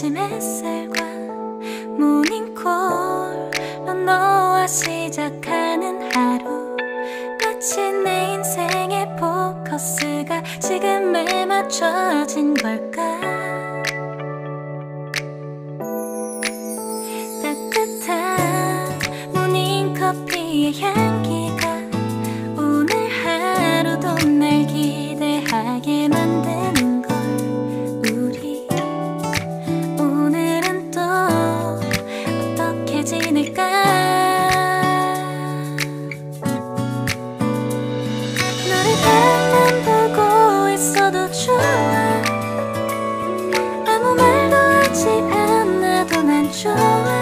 아침 햇살과 모닝콜로 너와 시작하는 하루, 마치 내 인생의 포커스가 지금에 맞춰진 걸까. 따뜻한 모닝커피의 향기가 오늘 하루도 날 기대하게 만드는 걸. 우리 오늘은 또 어떻게 지낼까. 너를 가만 보고 있어도 좋아. 아무 말도 하지 않아도 난 좋아.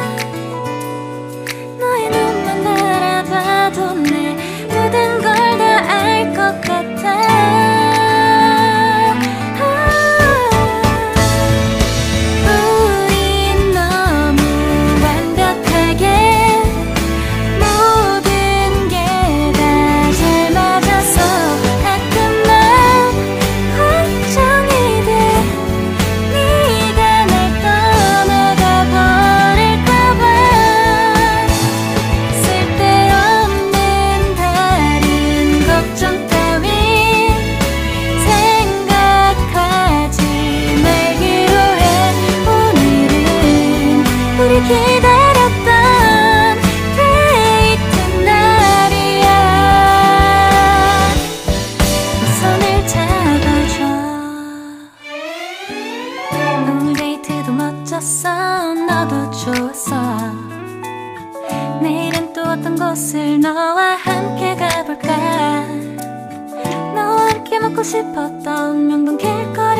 너의 눈만 바라봐도 내 모든 걸 다 알 것 같아. 우린 너무 완벽하게 모든 게 다 잘 맞아서 가끔만 걱정이 돼. 네가 날 떠나가 버릴까봐. 쓸데없는 다른 걱정 따윈 생각하지 말기로 해. 오늘은 우리 기다렸던 데이트 날이야. 손을 잡아줘. 오늘 데이트도 멋졌어. 너도 좋았어. 내일은 또 어떤 곳을 너와 함께 가볼까. 너와 함께 먹고 싶었던 명동 길거리